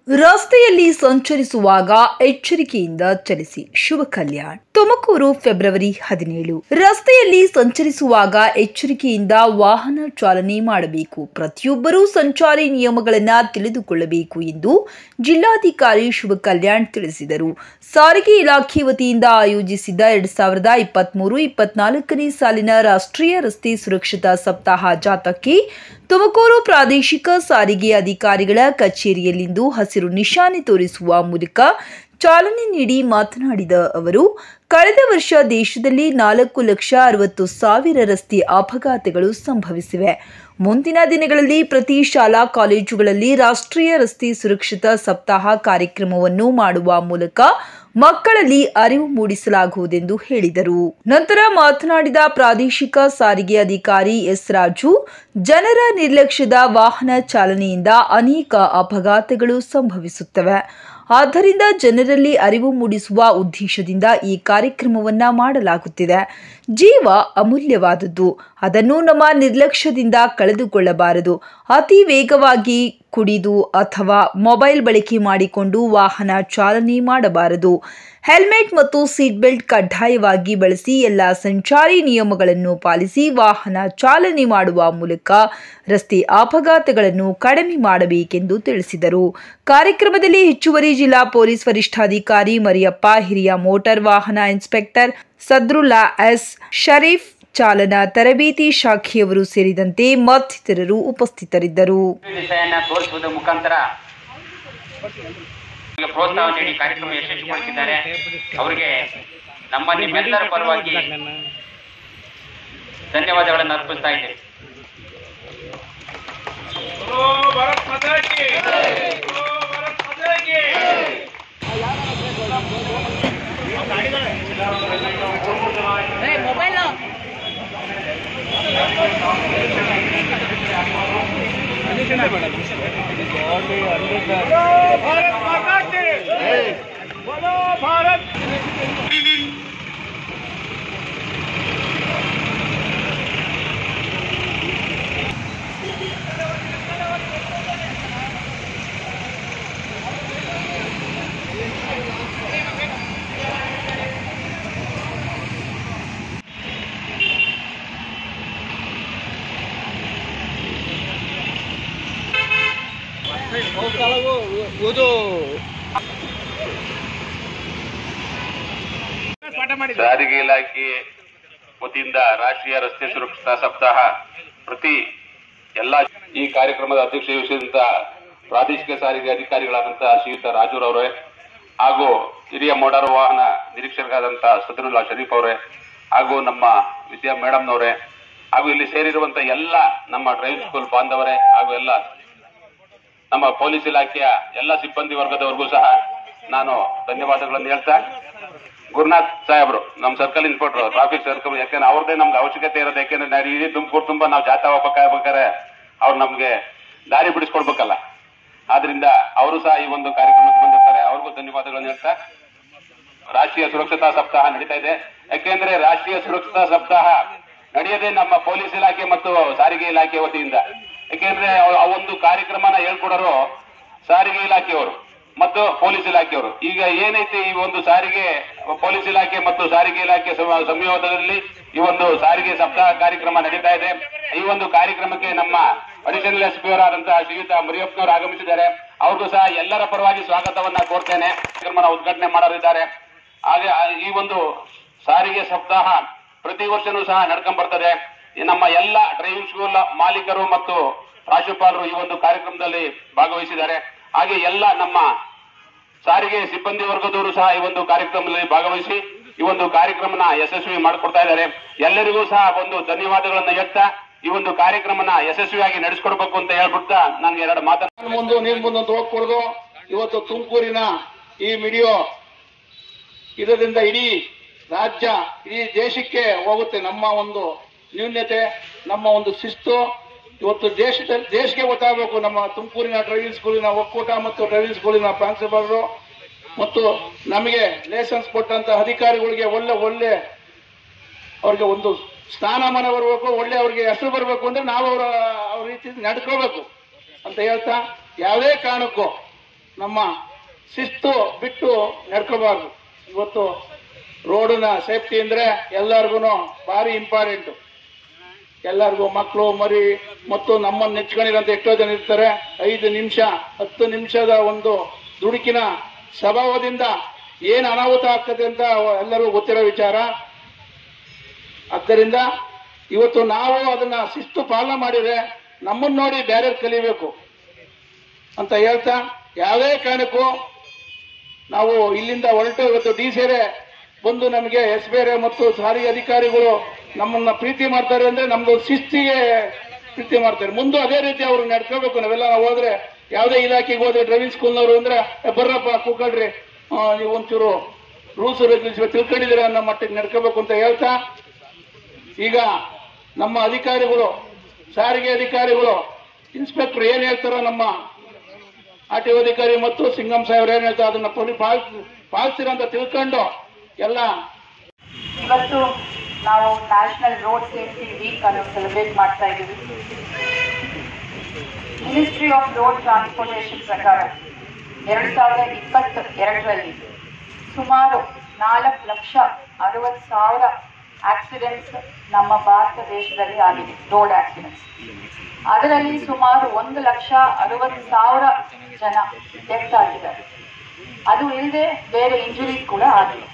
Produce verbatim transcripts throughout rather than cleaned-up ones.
ರಸ್ತೆಯಲ್ಲಿ ಸಂಚರಿಸುವಾಗ ಎಚ್ಚರಿಕೆಯಿಂದ ಚಲಿಸಿ. ಶುಭ ಕಲ್ಯಾಣ್. ತುಮಕೂರು ಫೆಬ್ರವರಿ ಹದಿನೇಳು. ರಸ್ತೆಯಲ್ಲಿ ಸಂಚರಿಸುವಾಗ ಎಚ್ಚರಿಕೆಯಿಂದ ವಾಹನ ಚಾಲನೆ ಮಾಡಬೇಕು. ಪ್ರತಿಯೊಬ್ಬರೂ ಸಂಚಾರಿ ನಿಯಮಗಳನ್ನು ತಿಳಿದುಕೊಳ್ಳಬೇಕು ಎಂದು ಜಿಲ್ಲಾಧಿಕಾರಿ ಶುಭ ಕಲ್ಯಾಣ್ ತಿಳಿಸಿದರು. ಸಾರಿಗೆ ಇಲಾಖೆ ವತಿಯಿಂದ ಆಯೋಜಿಸಿದ್ದ ಎರಡ್ ಸಾವಿರದ ಇಪ್ಪತ್ತ್ ಮೂರು ಇಪ್ಪತ್ನಾಲ್ಕನೇ ಸಾಲಿನ ರಾಷ್ಟ್ರೀಯ ರಸ್ತೆ ಸುರಕ್ಷತಾ ಸಪ್ತಾಹ ಜಾಥಾಕ್ಕೆ ತುಮಕೂರು ಪ್ರಾದೇಶಿಕ ಸಾರಿಗೆ ಅಧಿಕಾರಿಗಳ ಕಚೇರಿಯಲ್ಲಿಂದು ಹಸಿರು ನಿಶಾನೆ ತೋರಿಸುವ ಮೂಲಕ ಚಾಲನೆ ನೀಡಿ ಮಾತನಾಡಿದ ಅವರು, ಕಳೆದ ವರ್ಷ ದೇಶದಲ್ಲಿ ನಾಲ್ಕು ಲಕ್ಷ ಅರವತ್ತು ಸಾವಿರ ರಸ್ತೆ ಅಪಘಾತಗಳು ಸಂಭವಿಸಿವೆ. ಮುಂದಿನ ದಿನಗಳಲ್ಲಿ ಪ್ರತಿ ಶಾಲಾ ಕಾಲೇಜುಗಳಲ್ಲಿ ರಾಷ್ಟ್ರೀಯ ರಸ್ತೆ ಸುರಕ್ಷತಾ ಸಪ್ತಾಹ ಕಾರ್ಯಕ್ರಮವನ್ನು ಮಾಡುವ ಮೂಲಕ ಮಕ್ಕಳಲ್ಲಿ ಅರಿವು ಮೂಡಿಸಲಾಗುವುದೆಂದು ಹೇಳಿದರು. ನಂತರ ಮಾತನಾಡಿದ ಪ್ರಾದೇಶಿಕ ಸಾರಿಗೆ ಅಧಿಕಾರಿ ಎಸ್ ರಾಜು, ಜನರ ನಿರ್ಲಕ್ಷ್ಯದ ವಾಹನ ಚಾಲನೆಯಿಂದ ಅನೇಕ ಅಪಘಾತಗಳು ಸಂಭವಿಸುತ್ತವೆ. ಆದ್ದರಿಂದ ಜನರಲ್ಲಿ ಅರಿವು ಮೂಡಿಸುವ ಉದ್ದೇಶದಿಂದ ಈ ಕಾರ್ಯಕ್ರಮವನ್ನ ಮಾಡಲಾಗುತ್ತಿದೆ. ಜೀವ ಅಮೂಲ್ಯವಾದದ್ದು, ಅದನ್ನು ನಮ್ಮ ನಿರ್ಲಕ್ಷ್ಯದಿಂದ ಕಳೆದುಕೊಳ್ಳಬಾರದು. ಅತಿ ವೇಗವಾಗಿ ಕುಡಿದು ಅಥವಾ ಮೊಬೈಲ್ ಬಳಕೆ ಮಾಡಿಕೊಂಡು ವಾಹನ ಚಾಲನೆ ಮಾಡಬಾರದು. ಹೆಲ್ಮೆಟ್ ಮತ್ತು ಸೀಟ್ ಬೆಲ್ಟ್ ಕಡ್ಡಾಯವಾಗಿ ಬಳಸಿ. ಎಲ್ಲ ಸಂಚಾರಿ ನಿಯಮಗಳನ್ನು ಪಾಲಿಸಿ ವಾಹನ ಚಾಲನೆ ಮಾಡುವ ಮೂಲಕ ರಸ್ತೆ ಅಪಘಾತಗಳನ್ನು ಕಡಿಮೆ ಮಾಡಬೇಕೆಂದು ತಿಳಿಸಿದರು. ಕಾರ್ಯಕ್ರಮದಲ್ಲಿ ಹೆಚ್ಚುವರಿ ಜಿಲ್ಲಾ ಪೊಲೀಸ್ ವರಿಷ್ಠಾಧಿಕಾರಿ ಮರಿಯಪ್ಪ, ಹಿರಿಯ ಮೋಟಾರ್ ವಾಹನ ಇನ್ಸ್ಪೆಕ್ಟರ್ ಸದ್ರುಲ್ಲಾ ಎಸ್, ಶರೀಫ್, ಚಾಲನಾ ತರಬೇತಿ ಶಾಖೆಯವರು ಸೇರಿದಂತೆ ಮತ್ತಿತರರು ಉಪಸ್ಥಿತರಿದ್ದರು. ತೋರಿಸುವುದರ ಮುಖಾಂತರ ಪ್ರೋತ್ಸಾಹ ನೀಡಿ ಕಾರ್ಯಕ್ರಮ ಯಶಸ್ವಿಗೊಳಿಸಿದ್ದಾರೆ. ಅವರಿಗೆ ನಮ್ಮ ನಿಮ್ಮೆಲ್ಲರ ಪರವಾಗಿ ಧನ್ಯವಾದಗಳನ್ನು ಅರ್ಪಿಸ್ತಾ ಇದ್ದೇವೆ. भारत माता की जय, बोलो भारत। ಸಾರಿಗೆ ಇಲಾಖೆ ವತಿಯಿಂದ ರಾಷ್ಟ್ರೀಯ ರಸ್ತೆ ಸುರಕ್ಷತಾ ಸಪ್ತಾಹ ಪ್ರತಿ ಎಲ್ಲ ಈ ಕಾರ್ಯಕ್ರಮದ ಅಧ್ಯಕ್ಷ ವಹಿಸಿದಂತ ಪ್ರಾದೇಶಿಕ ಸಾರಿಗೆ ಅಧಿಕಾರಿಗಳಾದಂತಹ ಶ್ರೀಯುತ ರಾಜೂರವರೇ ಹಾಗೂ ಹಿರಿಯ ಮೋಟಾರ್ ವಾಹನ ನಿರೀಕ್ಷಕರಾದಂತಹ ಸದ್ರುಲ್ಲಾ ಶರೀಫ್ ಅವರೇ ಹಾಗೂ ನಮ್ಮ ವಿದ್ಯಾ ಮೇಡಮ್ನವರೇ ಹಾಗೂ ಇಲ್ಲಿ ಸೇರಿರುವಂತಹ ಎಲ್ಲ ನಮ್ಮ ಡ್ರೈವಿಂಗ್ ಸ್ಕೂಲ್ ಬಾಂಧವರೇ ಹಾಗೂ ಎಲ್ಲ ನಮ್ಮ ಪೊಲೀಸ್ ಇಲಾಖೆಯ ಎಲ್ಲ ಸಿಬ್ಬಂದಿ ವರ್ಗದವರೆಗೂ ಸಹ ನಾನು ಧನ್ಯವಾದಗಳನ್ನು ಹೇಳ್ತಾ, ಗುರುನಾಥ್ ಸಾಹೇಬ್ರು ನಮ್ಮ ಸರ್ಕಲ್ ಇನ್ಸ್ಪೆಕ್ಟರ್ ಟ್ರಾಫಿಕ್ ಸರ್ಕಲ್, ಯಾಕಂದ್ರೆ ಅವ್ರದ್ದೇ ನಮ್ಗೆ ಅವಶ್ಯಕತೆ ಇರೋದು. ಯಾಕೆಂದ್ರೆ ನಾವು ಇಡೀ ತುಮಕೂರು ತುಂಬಾ ನಾವು ಜಾಥಾ ಹೋಗ್ಬೇಕಾದ್ರೆ ಅವ್ರು ನಮ್ಗೆ ದಾರಿ ಬಿಡಿಸ್ಕೊಡ್ಬೇಕಲ್ಲ. ಆದ್ರಿಂದ ಅವರು ಸಹ ಈ ಒಂದು ಕಾರ್ಯಕ್ರಮಕ್ಕೆ ಬಂದಿರ್ತಾರೆ. ಅವ್ರಿಗೂ ಧನ್ಯವಾದಗಳನ್ನು ಹೇಳ್ತಾ, ರಾಷ್ಟ್ರೀಯ ಸುರಕ್ಷತಾ ಸಪ್ತಾಹ ನಡೀತಾ ಇದೆ. ಯಾಕೆಂದ್ರೆ ರಾಷ್ಟ್ರೀಯ ಸುರಕ್ಷತಾ ಸಪ್ತಾಹ ನಡೆಯದೆ ನಮ್ಮ ಪೊಲೀಸ್ ಇಲಾಖೆ ಮತ್ತು ಸಾರಿಗೆ ಇಲಾಖೆ ವತಿಯಿಂದ. ಯಾಕೆಂದ್ರೆ ಆ ಒಂದು ಕಾರ್ಯಕ್ರಮನ ಹೇಳ್ಕೊಡೋರು ಸಾರಿಗೆ ಇಲಾಖೆಯವರು ಮತ್ತು ಪೊಲೀಸ್ ಇಲಾಖೆಯವರು. ಈಗ ಏನೈತೆ ಈ ಒಂದು ಸಾರಿಗೆ ಪೊಲೀಸ್ ಇಲಾಖೆ ಮತ್ತು ಸಾರಿಗೆ ಇಲಾಖೆ ಸಂಯೋಗದಲ್ಲಿ ಈ ಒಂದು ಸಾರಿಗೆ ಸಪ್ತಾಹ ಕಾರ್ಯಕ್ರಮ ನಡೀತಾ ಇದೆ. ಈ ಒಂದು ಕಾರ್ಯಕ್ರಮಕ್ಕೆ ನಮ್ಮ ಅಡಿಷನಲ್ ಎಸ್ ಪಿ ಅವರಾದಂತಹ ಶ್ರೀಯುತ ಮರಿಯಪ್ಪನವರು ಆಗಮಿಸಿದ್ದಾರೆ. ಅವ್ರಿಗೂ ಸಹ ಎಲ್ಲರ ಪರವಾಗಿ ಸ್ವಾಗತವನ್ನ ಕೋರ್ತೇನೆ. ಕಾರ್ಯಕ್ರಮ ಉದ್ಘಾಟನೆ ಮಾಡಲಿದ್ದಾರೆ. ಹಾಗೆ ಈ ಒಂದು ಸಾರಿಗೆ ಸಪ್ತಾಹ ಪ್ರತಿ ವರ್ಷನೂ ಸಹ ನಡ್ಕೊಂಡ್ ಬರ್ತದೆ. ನಮ್ಮ ಎಲ್ಲ ಡ್ರೈವಿಂಗ್ ಸ್ಕೂಲ್ ಮಾಲೀಕರು ಮತ್ತು ಪ್ರಾಂಶುಪಾಲರು ಈ ಒಂದು ಕಾರ್ಯಕ್ರಮದಲ್ಲಿ ಭಾಗವಹಿಸಿದ್ದಾರೆ. ಹಾಗೆ ಎಲ್ಲ ನಮ್ಮ ಸಾರಿಗೆ ಸಿಬ್ಬಂದಿ ವರ್ಗದವರು ಸಹ ಈ ಒಂದು ಕಾರ್ಯಕ್ರಮದಲ್ಲಿ ಭಾಗವಹಿಸಿ ಈ ಒಂದು ಕಾರ್ಯಕ್ರಮನ ಯಶಸ್ವಿ ಮಾಡಿಕೊಡ್ತಾ ಇದ್ದಾರೆ. ಎಲ್ಲರಿಗೂ ಸಹ ಒಂದು ಧನ್ಯವಾದಗಳನ್ನ ಹೇಳ್ತಾ ಈ ಒಂದು ಕಾರ್ಯಕ್ರಮನ ಯಶಸ್ವಿಯಾಗಿ ನಡೆಸ್ಕೊಡ್ಬೇಕು ಅಂತ ಹೇಳ್ಬಿಡ್ತಾ ನನ್ಗೆ ಎರಡು ಮಾತನ್ನ ಮುಂದೆ ನೀನ್ ಮುಂದೊಂದು ಹೋಗ್ಕೊಡ್ದು. ಇವತ್ತು ತುಮಕೂರಿನ ಈ ವಿಡಿಯೋ ಇದರಿಂದ ಇಡೀ ರಾಜ್ಯ, ಇಡೀ ದೇಶಕ್ಕೆ ಹೋಗುತ್ತೆ. ನಮ್ಮ ಒಂದು ನ್ಯೂನ್ಯತೆ, ನಮ್ಮ ಒಂದು ಶಿಸ್ತು ಇವತ್ತು ದೇಶದಲ್ಲಿ ದೇಶಕ್ಕೆ ಗೊತ್ತಾಗಬೇಕು. ನಮ್ಮ ತುಮಕೂರಿನ ಡ್ರೈವಿಂಗ್ ಸ್ಕೂಲಿನ ಒಕ್ಕೂಟ ಮತ್ತು ಡ್ರೈವಿಂಗ್ ಸ್ಕೂಲಿನ ಪ್ರಾಂಶುಪಾಲರು ಮತ್ತು ನಮಗೆ ಲೈಸೆನ್ಸ್ ಕೊಟ್ಟಂತ ಅಧಿಕಾರಿಗಳಿಗೆ ಒಳ್ಳೆ ಒಳ್ಳೆ ಅವ್ರಿಗೆ ಒಂದು ಸ್ಥಾನಮಾನ ಬರಬೇಕು, ಒಳ್ಳೆ ಅವ್ರಿಗೆ ಹೆಸರು ಬರಬೇಕು ಅಂದ್ರೆ ನಾವು ಅವರ ಅವ್ರ ರೀತಿ ನಡ್ಕೋಬೇಕು ಅಂತ ಹೇಳ್ತಾ, ಯಾವುದೇ ಕಾರಣಕ್ಕೂ ನಮ್ಮ ಶಿಸ್ತು ಬಿಟ್ಟು ನಡ್ಕೋಬಾರ್ದು. ಇವತ್ತು ರೋಡಿನ ಸೇಫ್ಟಿ ಅಂದ್ರೆ ಎಲ್ಲರಿಗೂ ಭಾರಿ ಇಂಪಾರ್ಟೆಂಟ್. ಎಲ್ಲರಿಗೂ ಮಕ್ಕಳು ಮರಿ ಮತ್ತು ನಮ್ಮನ್ನು ನೆಚ್ಕೊಂಡಿರೋಂಥ ಎಷ್ಟೋ ಜನ ಇರ್ತಾರೆ. ಐದು ನಿಮಿಷ ಹತ್ತು ನಿಮಿಷದ ಒಂದು ದುಡುಕಿನ ಸ್ವಭಾವದಿಂದ ಏನು ಅನಾಹುತ ಆಗ್ತದೆ ಅಂತ ಎಲ್ಲರಿಗೂ ಗೊತ್ತಿರೋ ವಿಚಾರ. ಆದ್ದರಿಂದ ಇವತ್ತು ನಾವು ಅದನ್ನ ಶಿಸ್ತು ಪಾಲನೆ ಮಾಡಿದ್ರೆ ನಮ್ಮನ್ನು ನೋಡಿ ಬೇರೆ ಕಲಿಬೇಕು ಅಂತ ಹೇಳ್ತಾ, ಯಾವುದೇ ಕಾರಣಕ್ಕೂ ನಾವು ಇಲ್ಲಿಂದ ಹೊರಟು ಇವತ್ತು ಡಿ ಸೇರೆ ಬಂದು ನಮಗೆ ಎಸ್ ಬೇರೆ ಮತ್ತು ಸಾರಿಗೆ ಅಧಿಕಾರಿಗಳು ನಮ್ಮನ್ನ ಪ್ರೀತಿ ಮಾಡ್ತಾರೆ ಅಂದ್ರೆ ನಮ್ದು ಶಿಸ್ತಿಗೆ ಪ್ರೀತಿ ಮಾಡ್ತಾರೆ. ಮುಂದೆ ಅದೇ ರೀತಿ ಅವ್ರು ನಡ್ಕೋಬೇಕು. ನಾವೆಲ್ಲ ನಾವು ಹೋದ್ರೆ ಯಾವುದೇ ಇಲಾಖೆಗೆ ಹೋದ್ರೆ ಡ್ರೈವಿಂಗ್ ಸ್ಕೂಲ್ನವರು ಅಂದ್ರೆ ಬರ್ರಪ್ಪ ಕೂಕಳ್ರಿ, ನೀವು ಒಂಚೂರು ರೂಲ್ಸ್ ರೆಗ್ಯುಲೇಷನ್ ತಿಳ್ಕೊಂಡಿದ್ದೀರ ಅನ್ನೋ ಮಟ್ಟಿಗೆ ನಡ್ಕೋಬೇಕು ಅಂತ ಹೇಳ್ತಾ, ಈಗ ನಮ್ಮ ಅಧಿಕಾರಿಗಳು ಸಾರಿಗೆ ಅಧಿಕಾರಿಗಳು ಇನ್ಸ್ಪೆಕ್ಟರ್ ಏನ್ ಹೇಳ್ತಾರೋ, ನಮ್ಮ ಆರ್ ಟಿ ಒ ಅಧಿಕಾರಿ ಮತ್ತು ಸಿಂಗಂ ಸಾಹೇಬ್ರು ಏನ್ ಹೇಳ್ತಾರೆ ಅದನ್ನ ಪಾಲಿಸ್ತೀರ ಅಂತ ತಿಳ್ಕೊಂಡು ಎಲ್ಲ. ಇವತ್ತು ನಾವು ನ್ಯಾಷನಲ್ ರೋಡ್ ಸೇಫ್ಟಿ ವೀಕ್ ಅನ್ನು ಸೆಲೆಬ್ರೇಟ್ ಮಾಡ್ತಾ ಇದ್ದೀವಿ. ಮಿನಿಸ್ಟ್ರಿ ಆಫ್ ರೋಡ್ ಟ್ರಾನ್ಸ್ಪೋರ್ಟೇಷನ್ ಪ್ರಕಾರ ಎರಡು ಸಾವಿರದ ಇಪ್ಪತ್ತ ಎರಡರಲ್ಲಿ ಸುಮಾರು ನಾಲ್ಕು ಲಕ್ಷ ಅರವತ್ತು ಸಾವಿರ ಆಕ್ಸಿಡೆಂಟ್ಸ್ ನಮ್ಮ ಭಾರತ ದೇಶದಲ್ಲಿ ಆಗಿದೆ, ರೋಡ್ ಆಕ್ಸಿಡೆಂಟ್ಸ್. ಅದರಲ್ಲಿ ಸುಮಾರು ಒಂದು ಲಕ್ಷ ಅರವತ್ತು ಸಾವಿರ ಜನ ಡೆತ್ ಆಗಿದ್ದಾರೆ. ಅದು ಇಲ್ಲದೆ ಬೇರೆ ಇಂಜುರೀಸ್ ಕೂಡ ಆಗಿದೆ.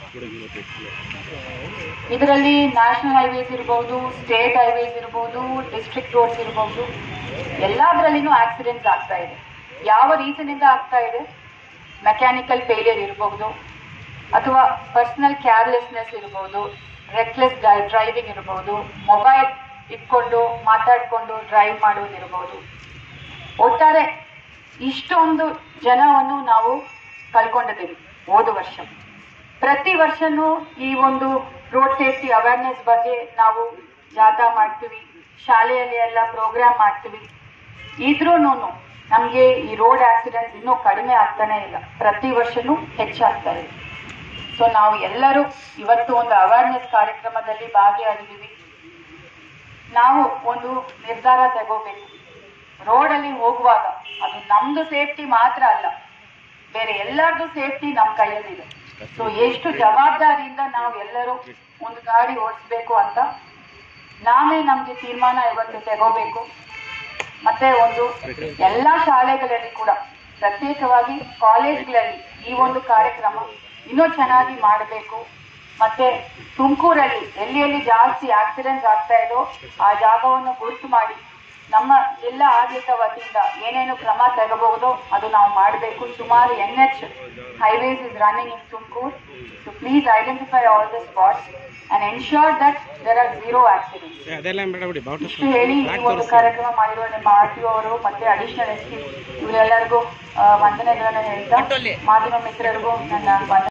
ಇದರಲ್ಲಿ ನ್ಯಾಷನಲ್ ಹೈವೇಸ್ ಇರ್ಬೋದು, ಸ್ಟೇಟ್ ಹೈವೇಸ್ ಇರ್ಬೋದು, ಡಿಸ್ಟ್ರಿಕ್ಟ್ ರೋಡ್ಸ್ ಇರ್ಬೋದು, ಎಲ್ಲದರಲ್ಲಿನೂ ಆಕ್ಸಿಡೆಂಟ್ಸ್ ಆಗ್ತಾ ಇದೆ. ಯಾವ ರೀಸನಿಂದ ಆಗ್ತಾ ಇದೆ? ಮೆಕ್ಯಾನಿಕಲ್ ಫೇಲಿಯರ್ ಇರ್ಬೋದು, ಅಥವಾ ಪರ್ಸನಲ್ ಕೇರ್ಲೆಸ್ನೆಸ್ ಇರ್ಬೋದು, ರೆಕ್ಲೆಸ್ ಡ್ರೈವಿಂಗ್ ಇರ್ಬೋದು, ಮೊಬೈಲ್ ಇಟ್ಕೊಂಡು ಮಾತಾಡಿಕೊಂಡು ಡ್ರೈವ್ ಮಾಡೋದಿರ್ಬೋದು. ಒಟ್ಟಾರೆ ಇಷ್ಟೊಂದು ಜನವನ್ನು ನಾವು ಕಳ್ಕೊಂಡಿದ್ದೀವಿ ಹೋದ ವರ್ಷ. ಪ್ರತಿ ವರ್ಷನೂ ಈ ಒಂದು ರೋಡ್ ಸೇಫ್ಟಿ ಅವೇರ್ನೆಸ್ ಬಗ್ಗೆ ನಾವು ಜಾಥಾ ಮಾಡ್ತೀವಿ, ಶಾಲೆಯಲ್ಲಿ ಎಲ್ಲ ಪ್ರೋಗ್ರಾಮ್ ಮಾಡ್ತೀವಿ. ಇದ್ರೂ ನಮಗೆ ಈ ರೋಡ್ ಆಕ್ಸಿಡೆಂಟ್ ಇನ್ನೂ ಕಡಿಮೆ ಆಗ್ತಾನೆ ಇಲ್ಲ, ಪ್ರತಿ ವರ್ಷನೂ ಹೆಚ್ಚಾಗ್ತಾ ಇದೆ. ಸೊ ನಾವು ಎಲ್ಲರೂ ಇವತ್ತು ಒಂದು ಅವೇರ್ನೆಸ್ ಕಾರ್ಯಕ್ರಮದಲ್ಲಿ ಭಾಗಿಯಾಗಿದ್ದೀವಿ. ನಾವು ಒಂದು ನಿರ್ಧಾರ ತಗೋಬೇಕು. ರೋಡಲ್ಲಿ ಹೋಗುವಾಗ ಅದು ನಮ್ದು ಸೇಫ್ಟಿ ಮಾತ್ರ ಅಲ್ಲ, ಬೇರೆ ಎಲ್ಲರದು ಸೇಫ್ಟಿ ನಮ್ಮ ಕೈಯಲ್ಲಿದೆ. ಸೊ ಎಷ್ಟು ಜವಾಬ್ದಾರಿಯಿಂದ ನಾವು ಎಲ್ಲರೂ ಒಂದು ಗಾಡಿ ಓಡಿಸ್ಬೇಕು ಅಂತ ನಾವೇ ನಮ್ಗೆ ತೀರ್ಮಾನ ಇವತ್ತು ತಗೋಬೇಕು. ಮತ್ತೆ ಒಂದು ಎಲ್ಲ ಶಾಲೆಗಳಲ್ಲಿ ಕೂಡ, ಪ್ರತ್ಯೇಕವಾಗಿ ಕಾಲೇಜ್ಗಳಲ್ಲಿ ಈ ಒಂದು ಕಾರ್ಯಕ್ರಮ ಇನ್ನೂ ಚೆನ್ನಾಗಿ ಮಾಡಬೇಕು. ಮತ್ತೆ ತುಮಕೂರಲ್ಲಿ ಎಲ್ಲಿ ಎಲ್ಲಿ ಜಾಸ್ತಿ ಆಕ್ಸಿಡೆಂಟ್ಸ್ ಆಗ್ತಾ ಇದೋ ಆ ಜಾಗವನ್ನು ಗುರುತು ಮಾಡಿ ನಮ್ಮ ಜಿಲ್ಲಾ ಆಡಳಿತ ವತಿಯಿಂದ ಏನೇನು ಕ್ರಮ ತಗೋಬಹುದೋ ಅದು ನಾವು ಮಾಡಬೇಕು. ಸುಮಾರು N H highways is running in Tumakuru. So please identify all the spots and ensure that there are zero accidents. ಇಷ್ಟು ಹೇಳಿ ಈ ಒಂದು ಕಾರ್ಯಕ್ರಮ ಮಾಡಿರುವ ನಿಮ್ಮ ಆರ್ ಟಿ ಒ ಅವರು ಮತ್ತೆ ಅಡಿಷನಲ್ ಎಸ್ ಪಿ ಇವರೆಲ್ಲರಿಗೂ ವಂದನೆಗಳನ್ನು ಹೇಳ್ತಾ, ಮಾಧ್ಯಮ ಮಿತ್ರರಿಗೂ ನನ್ನ